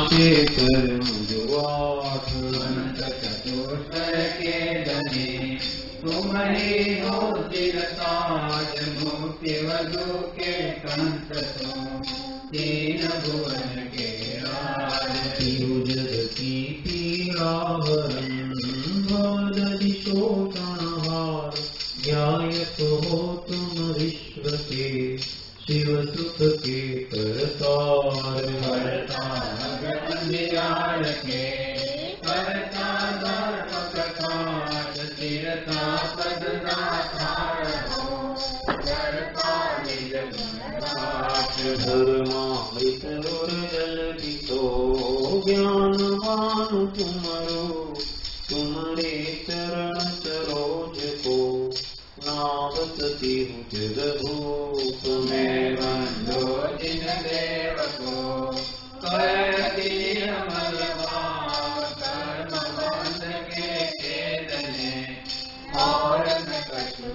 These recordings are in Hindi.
नाचे कर मुझवाठ चतुष्कर के धनी तुम्हारी रोजी रताज मुक्ति वधु के कंठ तुम तीन भुवन के राज जगती पीड़ाहरण वदति शोषणहार ध्यायत हो तुम विश्व के शिव सुख के करतार अंधियार के करता धर्म प्रकाश तीरता पदनाधार हो करता निज गुणराज धर्मामृत और जल पितो ज्ञानवान तुमरो तुम्हारे चरण सरोज को नावसती जगभूप मैं बंधो जिन देव को करती अमल भाव कर्म बंध के खेदने और न कछु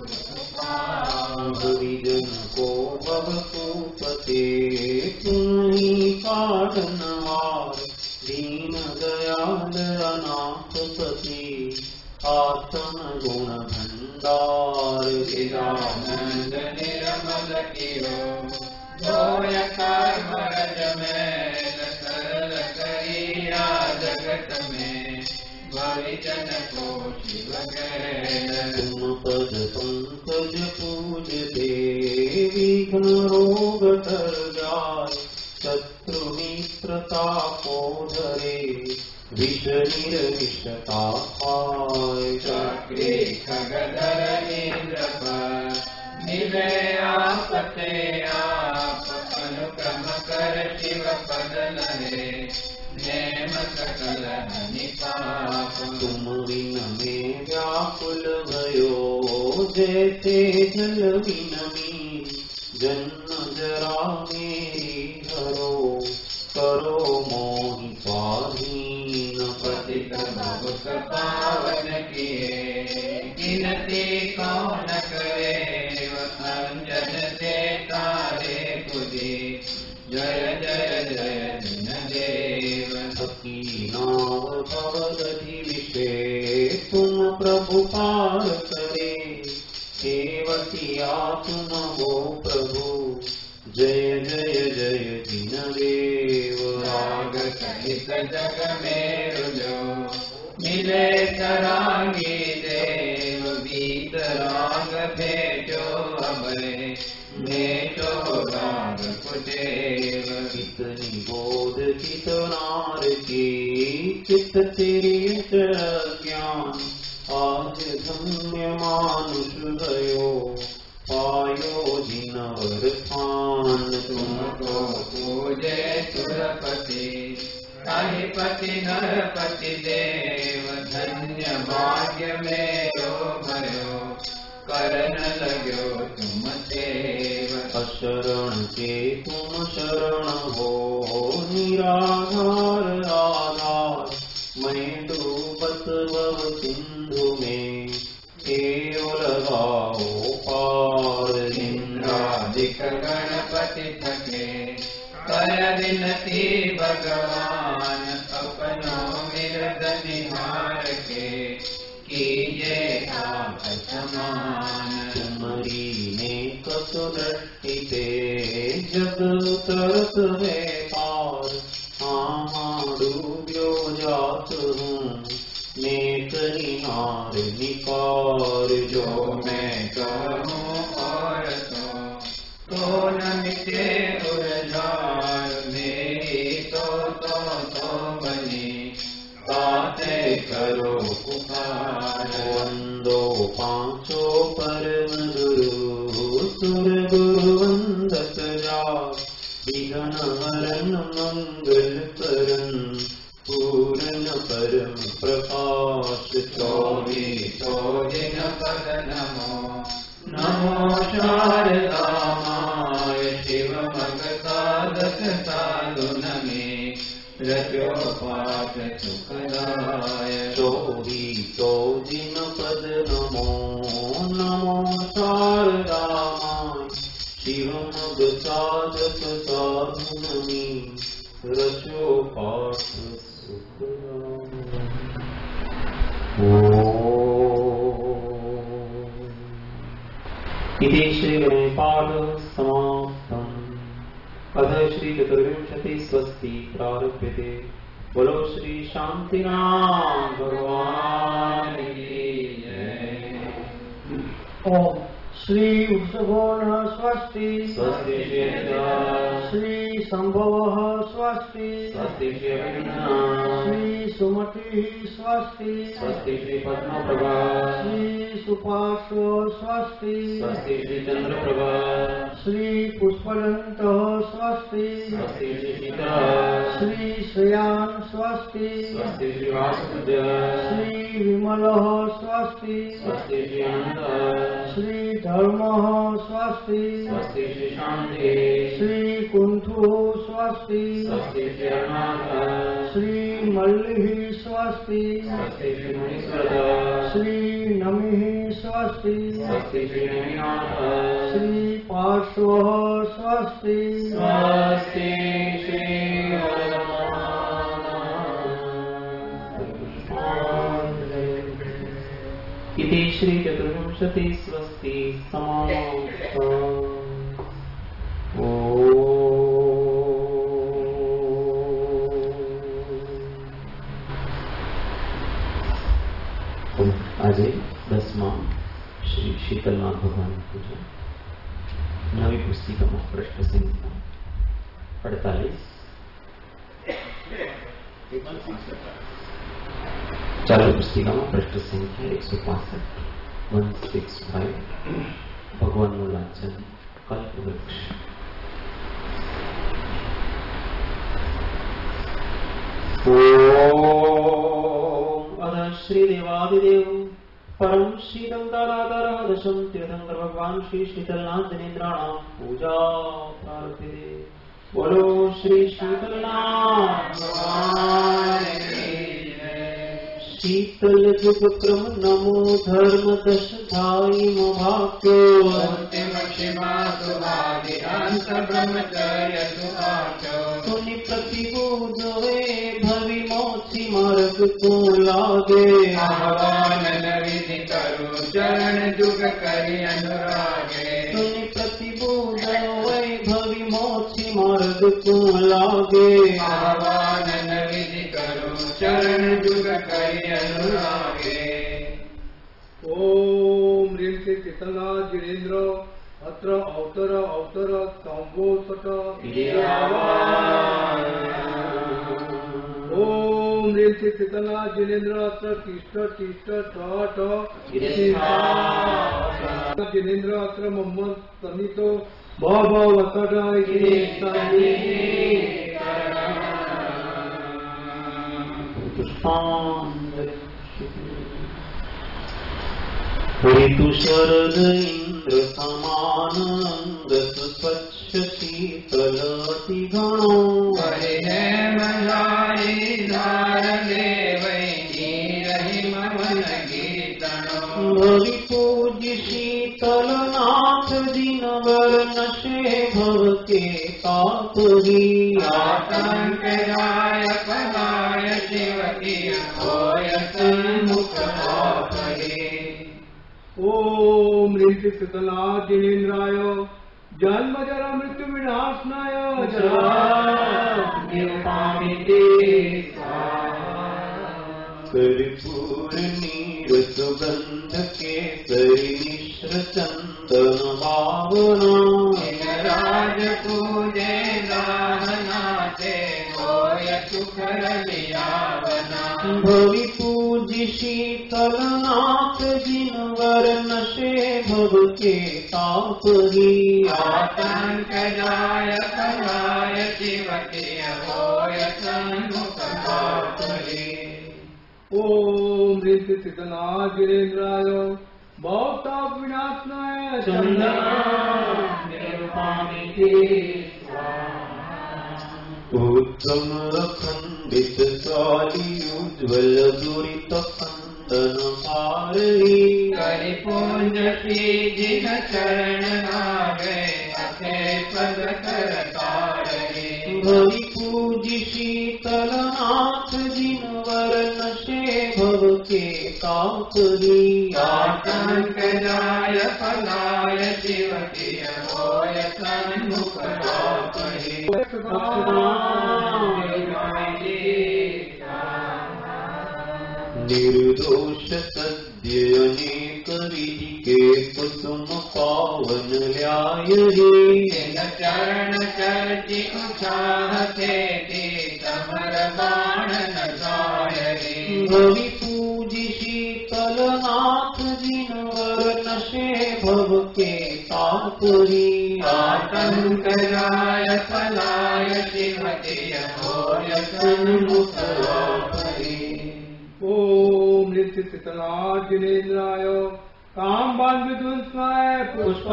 हरिजन को भवसूपते तुम्ही पाटनहार दीन दयाल अनाथ पति आत्म गुण भंडार चिदानंद निर्मल कियो जोय कर्म रज में सरल करिया जगत में भविजन को शिव गैल तुम पद पंकज पूजते विघ्न रोग तर जाय शत्रु मित्रता को धरे विष निर्विषता पाय चक्री खगधर इंद्र पर मिले आपते आप अनुक्रम कर शिव पद लहे नेम सकल हनि पाप तुम बिन में व्याकुल भयो जैसे जल बिन में जन्म जरा मेरी हरो करो मोहि स्वाधीन पतित बहुत पावन किए गिनती कौन करे अंजन से तारे कुदी जय जय जय दिन देव सखी नाव भवदधि विषे तुम प्रभु पार करे सेवकिया तुम हो प्रभु जय जय जय दिन देव राग सहित जग में रुजो मिले सरांगी देव गीत राग भेजो अभय भेजो राग कुदेव कितनी बोध कित नार की चित्त तेरी ज्ञान आज धन्य मानुष भयो पायो जिनवर पान तुमको पूजे सुरपति अधिपति नरपति देव धन्य भाग्य मेरो भयो करन लगो तुम देव अशरण के तुम शरण हो निराधार आधार मैं डूबत भव सिंधु में केवल गाओ पार इंद्रादिक गणपति थके कर विनती भगवान अपनों मिरद निहार के कीजे आप समान तुम्हारी ने कसु दृष्टिते जग तरस है पार डूब्यो जात हूँ नेक निहार निकार जो मैं कहूँ और तो न मिटे उर्जार मेरी तो बनी ताते करो पुकार वंदो पांचो परम गुरु सुर गुरु वंदत जा विघ्न हरन मंगल करन पूर्ण परम प्रकाश चौबीसो दिन पद नमो नमो शारदा माय शिव मग साधक साधु नमे रचो पाठ सुखदाय चौबीसो दिन पद नमो नमो शारदा माय शिव मग साधक साधु नमे रचो पाठ इति श्री गणेपाठ समाप्तम्। अथ श्री चतुर्विंशति स्वस्ति प्रारभ्यते। बोलो श्री शांतिनाथ भगवान की जय। ओम श्री वृषभोर्णः स्वस्ति स्वस्ति श्री संभवः स्वस्ति स्वस्ति श्री सुमतिः स्वस्ति स्वस्ति श्री पद्मप्रभा श्री सुपार्श्व स्वस्ति स्वस्ति श्री चंद्रप्रभा श्री पुष्पदन्तः स्वस्ति स्वस्ति श्री सीता श्री श्रेयान् स्वस्ति स्वस्ति श्री वासुदेव श्री विमलः स्वस्ति स्वस्ति श्री अनंत श्री धर्मः स्वस्ति स्वस्ति श्री शांति श्री कुंठुः स्वस्ति स्वस्ति श्री अनाथ श्री मल्लिः स्वस्ति स्वस्ति श्री मुनीश्वर श्री नमिः स्वस्ति स्वस्ति श्री नमीनाथ श्री पार्श्वः स्वस्ति स्वस्ति श्री इति श्री चतुर्विंशति स्वस्ति समाप्तम्। आज 10मा श्री शीतलनाथ भगवान पूजा नवी पुस्तिका में पृष्ठ संख्या 48 चालू पुस्तिका में पृष्ठ संख्या 165 165 भगवान નું લાંછન કલ્પવૃક્ષ। ओम अध श्री देवादिदेव परम शीतल दाराधर दशम तीर्थंकर भगवान श्री शीतलनाथ जनेन्द्राणाम पूजा प्रारभ्यते। बोलो श्री शीतलनाथ भगवान की जय। शीतल जुग क्रम नमो धर्म दश धाई भाग्यो अंतिम शिवा सुभागे अंत ब्रह्मचर्य सुभाग्यो सुनि प्रतिबोध वे भवि मोक्षी मार्ग को लागे आह्वान विधि करो चरण जुग करि अनुरागे सुनि प्रतिबोध वे भवि मोक्षी मार्ग को लागे आह्वान विधि करो चरण जुग करि अनुरागे। ओम ह्रीं श्री शीतलनाथ जिनेन्द्र अत्र अवतर संभोसत ओम ह्रीं श्री शीतलनाथ जिनेन्द्र अत्र तिष्ठ जिनेन्द्र अत्र मोहम्मद समितो वसट ऋतु शरद इंद्र समान अंग स्वच्छ शीतल अति गणो मलारी धार देवै रही मवन गीतनो भवि पूज्य शीतलनाथ दिनवर नशे भव के तापरी आतंक राय पलाय शिव की होय सन्मुख आपरे। ओम ह्रीं श्री शीतलनाथ जिनेन्द्राय जन्म जरा मृत्यु विनाशनाय कर्पूर नीर सुगंध केसरी मिश्र चंदन भावना राज पूजे दाहनाते होय सुखर लियावना भवि पूज्य शीतलनाथ जिनवर नशे भव के तापरी आतंक जाय पलाय शिव के होय सन्मुख आपरे। ओम ह्रीं श्री शीतलनाथ जिनेन्द्राय भवताप विनाशनाय उत्तम अखंडित साली उज्ज्वल दुरित खंडन हारी करि पुंज जिन चरण आगे अथे पद कर तारे भवि पूज पूजी शीतलनाथ जिनवर नशे भव के तापरी आतंक जाय फलाय शिवति होय सन्मुख पापहि निर्दोष सद्य अनेक विधि के कुसुम पावन ल्याय रे चरण चर्चि उछाहते समर बाण न जाय रे हरि पूजी शीतलनाथ जिनवर नशे भव के तापरी आतंक जाय फलाय शिवति होय सन्मुख पापहि ओम नित्य शीतलाथ जिनेन्द्राय काम बाण विध्वंसाय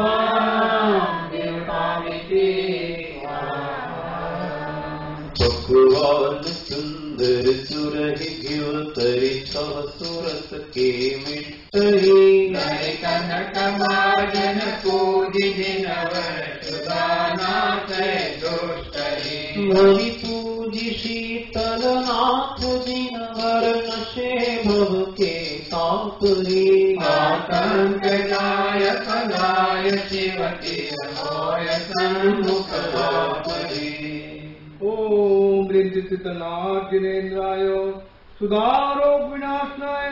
भगवान सुंदर सुरहि घ्योतरि छह सुरस के मिष्टहि कनक बाजन पूजि जिनवर सुदानाथ दुष्टहि हरि पूजी शीतलनाथ जिनवर नशे भव के तापरी आतंक जाय फलाय शिवति होय सन्मुख पापहि ओम नित्य शीतलाथ जिनेन्द्राय सुधारोग विनाशनाय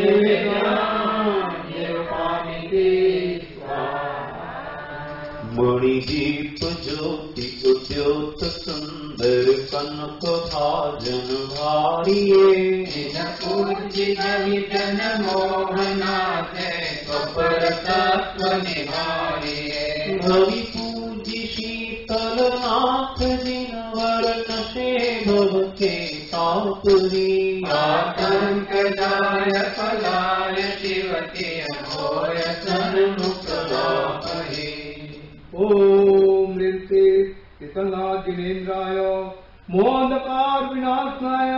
मणिदीप ज्योति उद्योत सुंदर कनक भाजन भारिये पूज्य जन मोहनाथ स्वपर तत्व निहारिये हरि पूजी शीतलनाथ जिनवर नशे भव के तापरी आतंक जाय फलाय शिवति होय सन्मुख पापहि ओम नित्य शीतलाथ जिनेन्द्राय मोहंधकार विनाशनाय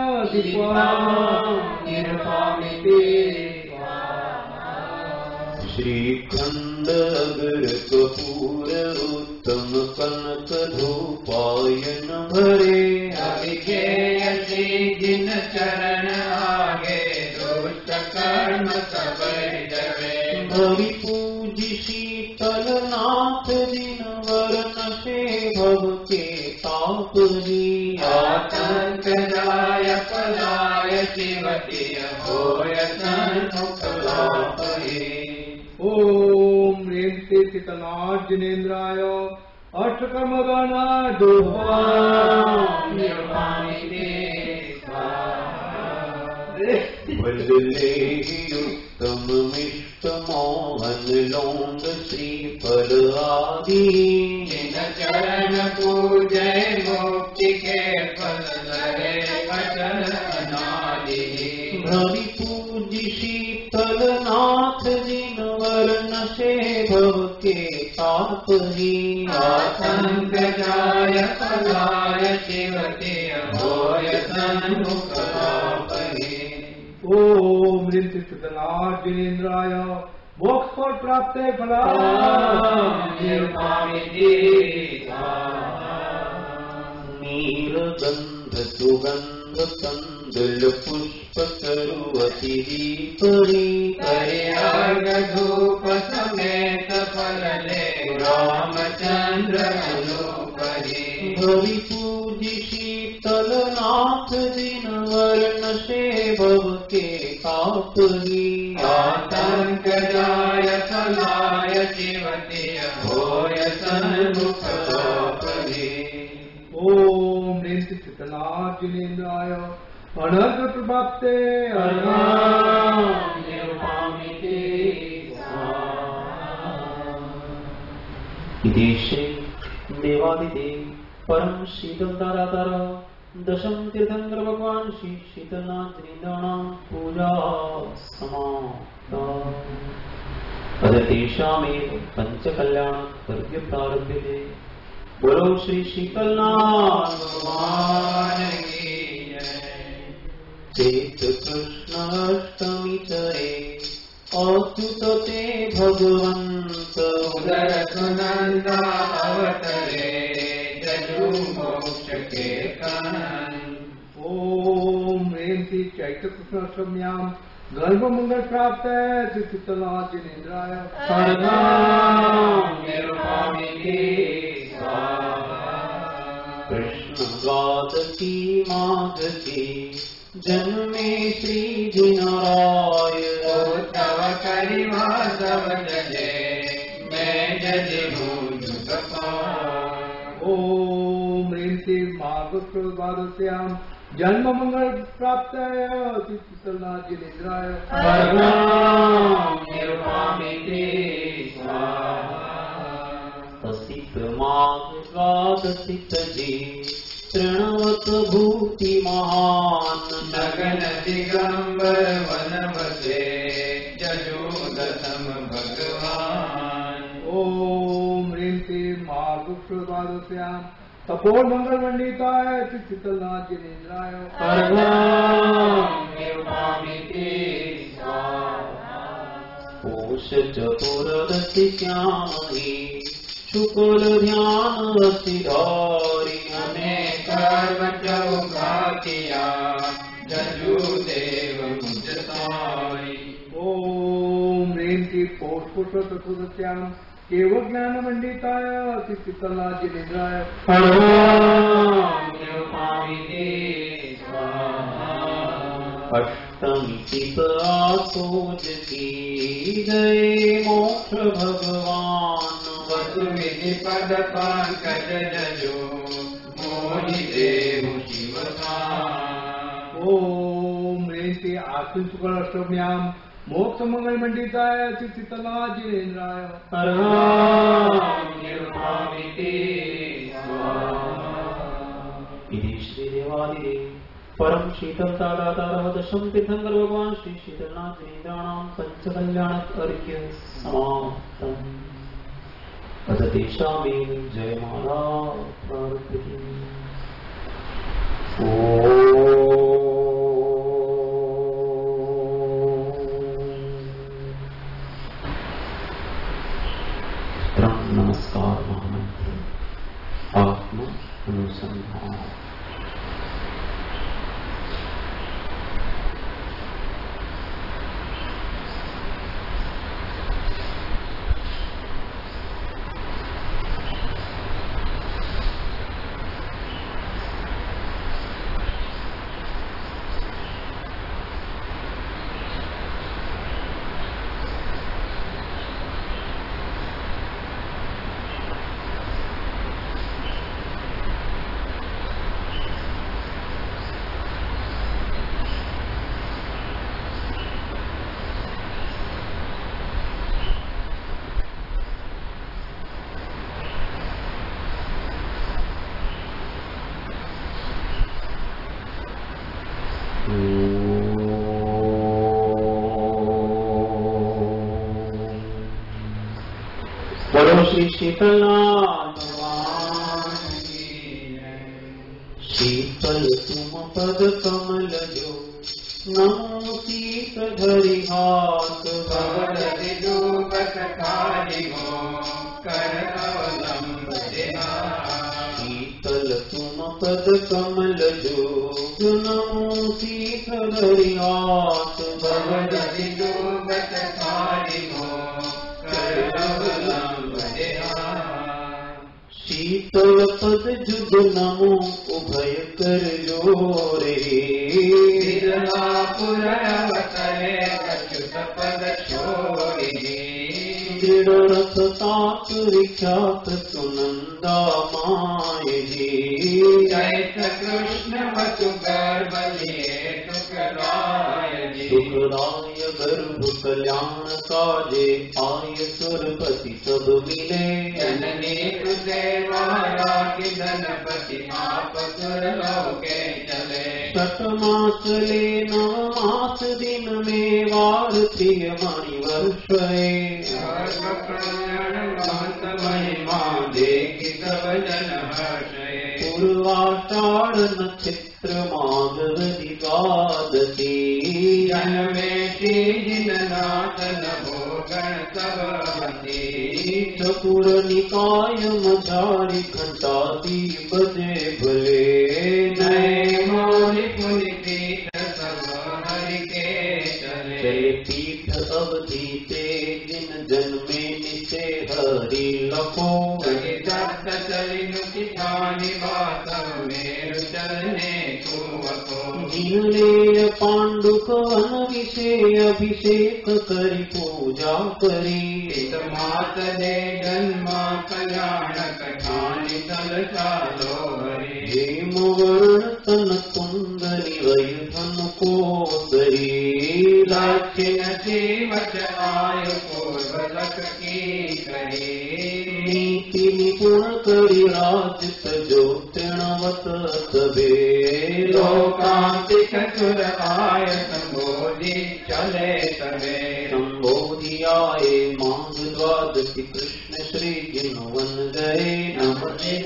श्रीखंड अगर कपूर उत्तम कनक धूपायन भरे अभिषेय श्री जिन चरण आगे दुष्ट कर्म सब जवे हरि पूजी शीतलनाथ जिनवर नशे भव के तापरी आतंक जाय फलाय शिवति होय सन्मुख पापहि ओम नित्य शीतलाथ जिनेन्द्राय अष्टकर्मदाना दोहा उत्तम मिष्ट मोहन लोंग श्रीफल आदि जिन चरण पूजय मुक्ति के फल लहे अचल अनादि हरि पूजी शीतलनाथ जिनवर नशे भव के तापरी आतंक जाय फलाय शिवति होय सन्मुख पापहि ओम नित्य शीतलाथ जिनेन्द्राय मोक्ष फल प्राप्त फला नीलगंध सुगंध कंदल पुष्प सरुवति परी हरियाग धूप समेत फल ले रामचंद्र अनुपरि हरि पूजी शीतलनाथ जिनवर नशे भव के तापरी आतंक जाय फलाय शिवति होय सन्मुख पापहि ओम नित्य शीतलाथ जिनेन्द्राय अनर्थ प्रभाते देशे देवादिदेव परम शीतल दारातर दशम तीर्थंकर भगवान श्री शीतलनाथ जिनेन्द्राणां पूजा समाप्ता तेषामेव पंचकल्याण पर्व प्रारभ्यते। बोलो श्री शीतलनाथ भगवान की जय। चेत कृष्ण अष्टमी चरे अच्युत ते भगवंत उदर सुनंदा अवतरे जजु मोक्ष के कानन ओम ह्रीं श्री चैत्र कृष्ण अष्टम्याम गर्भ मंगल प्राप्त है श्री शीतलनाथ जिनेन्द्राय कृष्ण द्वादशी माघ की जन्मे श्री जिनराय तव करिमा सब जजे मैं जजे हूँ ओम ह्रीं श्री माघ द्वादश्याम जन्म मंगल प्राप्त है श्री शीतलनाथ जिनेन्द्राय असित माघ द्वादशी तजे तृणवत भूति महान नगन दिगंबर वनवसे जजोदसम भगवान ओम ह्रीं श्री माघ द्वादश्याम तपोर मंगल मंडिताय श्री शीतलनाथ जिनेन्द्राय कोश चतुर्दशी श्यामही शुक्ल ध्यान रसिधारी अनेक चौघातिया जजू देव मुझ साई ओम ह्रीं श्री पौष पुष्प चतुर्दश्याम केवल ज्ञान मंडिताय श्री शीतलनाथ जिनेन्द्राय अष्टमी चितासोज की जय मोक्ष भगवान वसु विधि पद पंकज जजो मोहि देव शिव ओम ह्रीं श्री आश्विन शुक्ल अष्टम्याम मोक्ष मंगल मंडिताय श्री शीतलनाथ जिनेन्द्राय इति श्रीदेवादिदेव परम शीतलता दातारः दशम तीर्थंकर भगवान श्री शीतलनाथ जिनेन्द्राणां पंचकल्याण अर्घ्य समाप्तम् अथ तेषामेव जयमाला प्रार्थ्यते नमस्कार महामंत्र आत्म अनुसंधान श्री शीतलनाथ भगवान शीतल तुम पद कमल जो नमो शीत धरि हाथ भवदति दूपत कारि हो कर अवलंब शीतल तुम पद कमल जो नमो शीत धरि हाथ भवदति दूपत कारि हो कर अवलंब शीतल पद जुग नमो उभय कर जोरे पुरवतरे अच्युत पद छोड़े दृढ़ रथ तात विख्यात सुनंदा माय जैत कृष्ण वसु गर्भ लिए सुखदाय गर्भ कल्याण काजे आय सुरपति सब मिले जननी देवारा की धनपति आप सुरलोके चले छठ मास ले नव मास दिन में वार प्रिय मणि वर्ष महिमा देखि सब जन हर्षे पूर्वाषाढ़ नक्षत्र माधवति द्वादशी जन्मे श्री जिननाथ नभो गण सब चतुर निकाय मझारी घंटाती बजे भले नए मौलिक पीठ सब हरि के चले। चले पीठ अवधि ते जिन जन्मे निसे हरि लखो। चली सप्त चली नुति ठानी बात मेरु चलने कुवको। जिन ले पांडुक वन विषे अभिषेक करि पूजा करी। हित मात दे जन्म कल्याण कठानी तल चालो हरि। हेम वर्ण तन सुंदरी वैधन को सही। दक्षिण जीवच आयु पूर्व लक की कही। नीति निपुण करी राजत जो तृणवत तबे। लोकांतिक सुर आय संबोधि चले तबे। संबोधि आए मांग द्वादशी कृष्ण श्री जिन वन गए। नम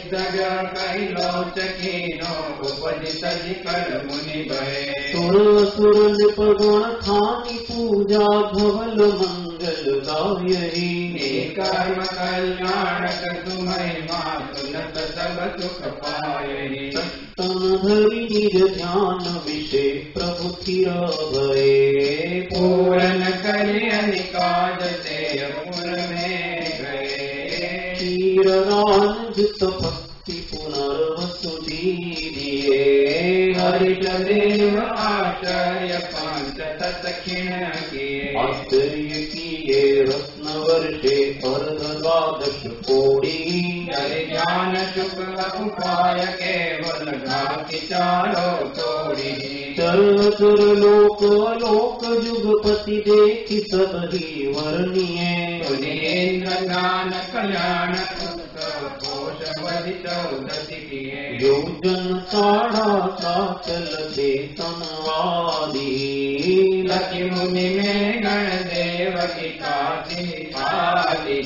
कैलोचकीनो उपजित कर मुनि भय। सुर सुर निपगुण खानी पूजा धवल मंगल गायरी। कर्म कल्याणक सुमहिमा सुनत सब सुख पायहि। तन धरि निज ध्यान विषे प्रभु थिर भये। पूरन करि अनिकाज ते पुर में गए। क्षीर राजत भक्ति पुनर्वसु दीदिये। हरिष देव आचार्य पांच तत्क्षिण किए। आश्चर्य किए रत्न वर्षे अर्ध द्वादश कोड़ी। हरि ज्ञान शुक्ल उपाय केवल घाति चारो तोड़ी। चर चर लोक लोक जुगपति देखि सब ही वर्णिये। इंद्र ज्ञान कल्याण कोश वधि चौदति किए। योजन साढ़ा सा चलते तनवादी। लखि मुनि में गण देव की काशी आदि।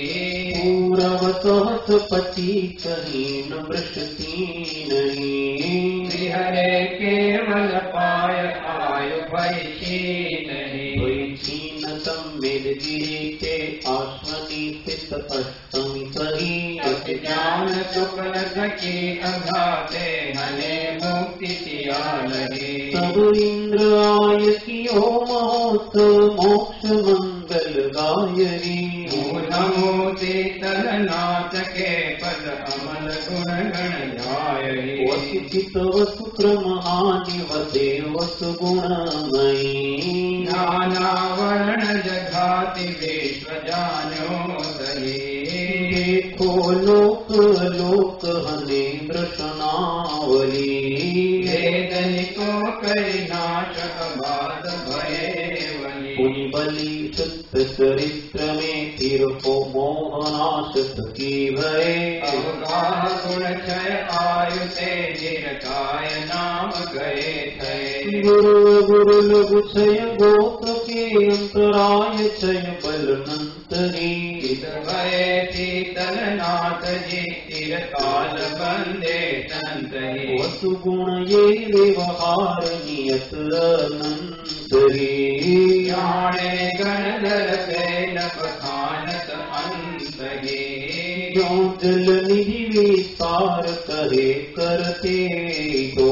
पूरव सहस पति कहीन वृषति नहीं। हरे केवल पाय आयु भय नहीं। चीन सम्मेद गिरी के आश्वनी स्थित अष्टमी सही। ज्ञान शुक्ल सखी अघाते हने मुक्ति सियालहि। सब इंद्र आय कियो महोत्सव मोक्ष मंगल गायरी। मूर्ति तल नाथ के पद अमल गुण गण जायहि। वसुचित वसु क्रम हानि वसे वसु गुणमयी। नाना वर्ण जघाति विश्व जानो दही। देखो लोक लोक हने दृशनावली। वेदनिको करि नाश अबाध भये। पुनि बलि सत्य चरित्र में फिर को मोहनाश सकी भय। अवगाह गुण क्षय आयु ते निरकाय नाम गए थे। गुरु गुरु लघु क्षय गोत के अंतराय क्षय बलनंतरी। भय शीतल नाथ जी तिर काल बंदे संतहि। वसु गुण ये व्यवहार नियत अनंतरी। जाने गणधर पैन बखानत अंतहि। जो जल निधि विस्तार करे करते तो।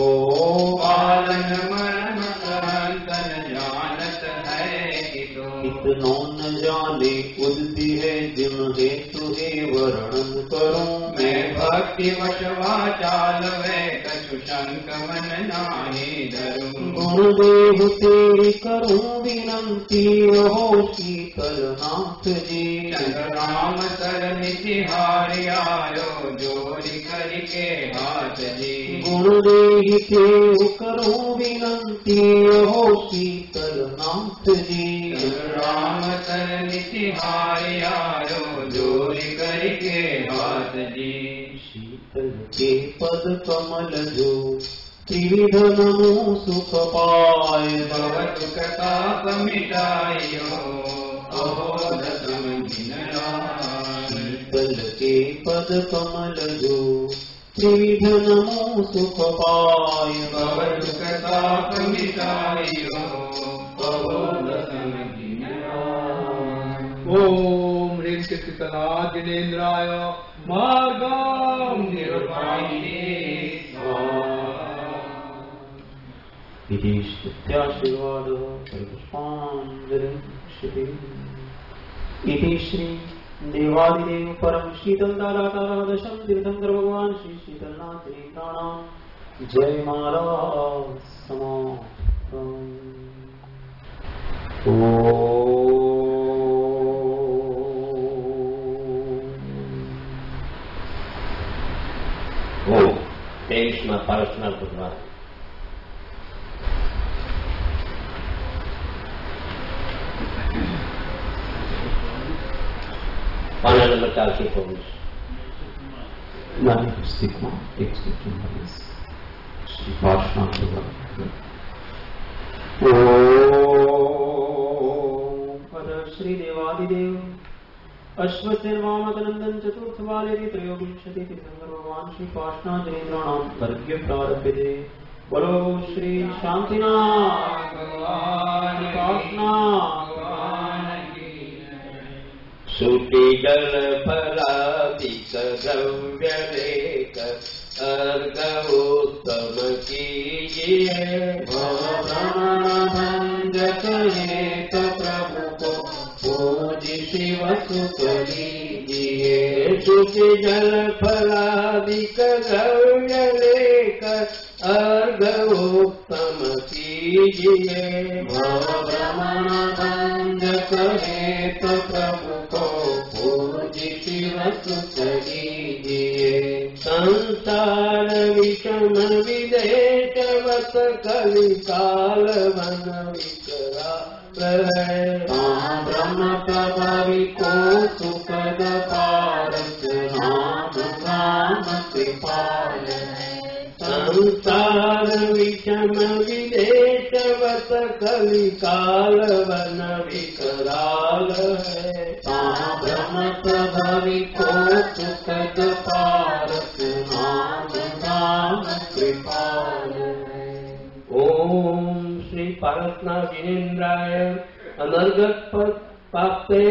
पालन मर्म अंतन जानत है हितो। इतनो न जाने उद्दि है जिम हेतु हे वर्णन करूं। मैं भक्ति वश वाचाल वे कछु शंक मन नाही धरूं। गुरुदेव तेरी करूं विनंती हो शीतल नाथ जी। राम सरनिधि हारि आयो जोरि करके हाथ जी। गुरुदेव तेरी करूं विनंती हो शीतल नाथ जी। राम सरनिधि हारि आयो जोरि करके हाथ जी। शीतल के पद कमल जो त्रिविध नमो सुख पाय। भव दुख ताप मिटाइयो अहोद समझिन लाय। शीतल के पद कमल जो त्रिविध नमो सुख पाय। भव दुख ताप मिटाइयो अहोद समझिन लाय। ओम ह्रीं शीतला जिनेन्द्राय मार्गं निरूपणाय स्वाहा। इति स्तुत्याशीर्वादः पुष्पाञ्जलिं क्षिते इति श्री देवादिदेव परम शीतल दाता दशम तीर्थंकर भगवान श्री शीतलनाथ जी प्राणाम जय महाराज समापन। ओ 23 પારસના ભગવાન પાના નંબર 424 नानी पुस्तक में 144 श्री पार्श्वनाथ भगवान ओम श्री देवादिदेव अश्वसेनवामकनंदन चतुर्थ वाले त्रयोविंशति तीर्थंकर भगवान श्री पार्श्वनाथ जयेंद्राणाम वर्ग्य प्रारभ्यते। बोलो श्री शांतिनाथ भगवान पार्श्वनाथ सूटी जल फलादिक द्रव्य लेख अर्घोत्तम कीजिए भंजक हेत प्रभु को पूज शिव सुख लीजिए। सूटी जल फलादिक द्रव्य लेख अर्घोत्तम कीजिए भ्रमण भंजक हेत प्रभु को पूज शिव सुख लीजिए। संसार विषम विदेश वस कलिकाल वन विकरा ब्रह्म प्रभावी को सुखद पारस नाम नाम कृपाल। संसार विषम विदेश वस कलिकाल वन विकराल ब्रह्म प्रभावी को सुखद पारस नाम नाम कृपाल। ओम श्री पारसनाथ जिनेन्द्राय अनर्गत पद प्राप्ते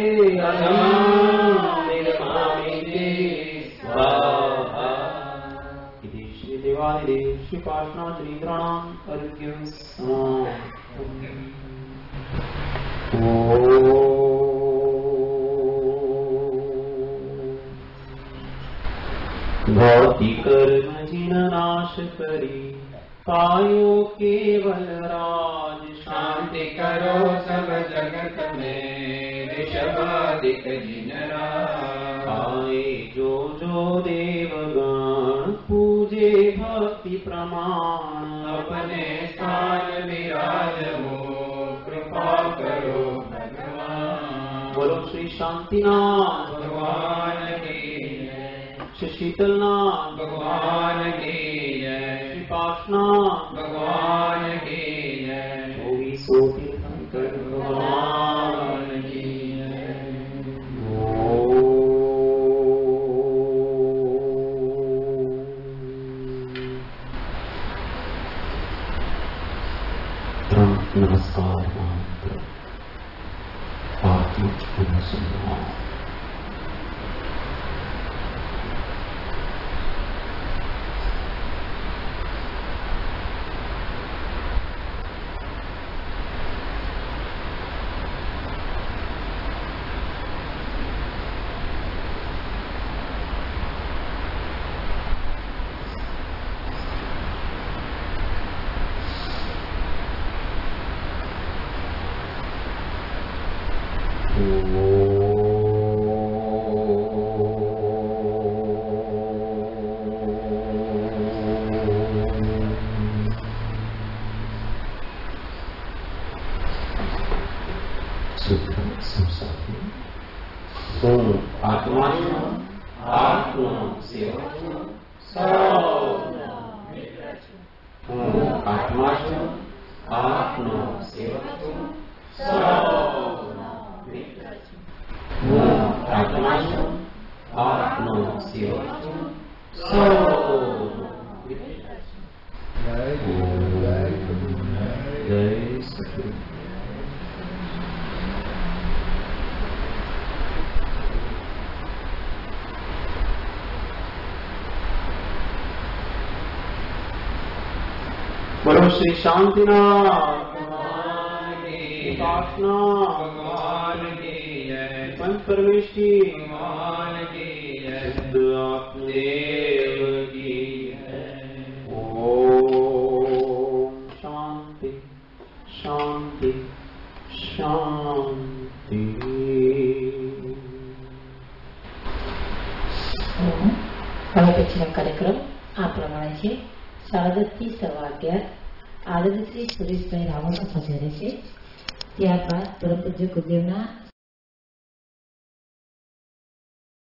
निर्मामि स्वाहा। इति श्री देवादिदेव श्री पार्श्वनाथ जयेंद्राणाम अर्घ्यं समापनम्। भौतिक कर्म जिन नाश करी पायो केवल राज। शांति करो सब जगत में ऋषभादिक जिन राज। आए जो जो देवगण पूजे भक्ति प्रमाण। अपने स्थान विराज हो कृपा करो भगवान। बोलो श्री शांतिनाथ भगवान की श्री शीतलनाथ भगवान की जय। श्री पार्श्वनाथ भगवान की जय। 24 तीर्थंकर भगवान की जय। नमस्कार मंत्र आत्मिक अनुसंधान। श्री शांतिनाथ भगवान की उपासना भगवान की जय पंच परमेश की भगवान की जय शुद्ध आत्मदेव की जय। ओम शांति शांति शांति। હવે પછીનો કાર્યક્રમ આ પ્રમાણે છે. 10:30 થી 11:15 આદરણીય શ્રી સુરેશભાઈ રાવલ પધારે છે. ત્યારબાદ પરમ પૂજ્ય ગુરુદેવના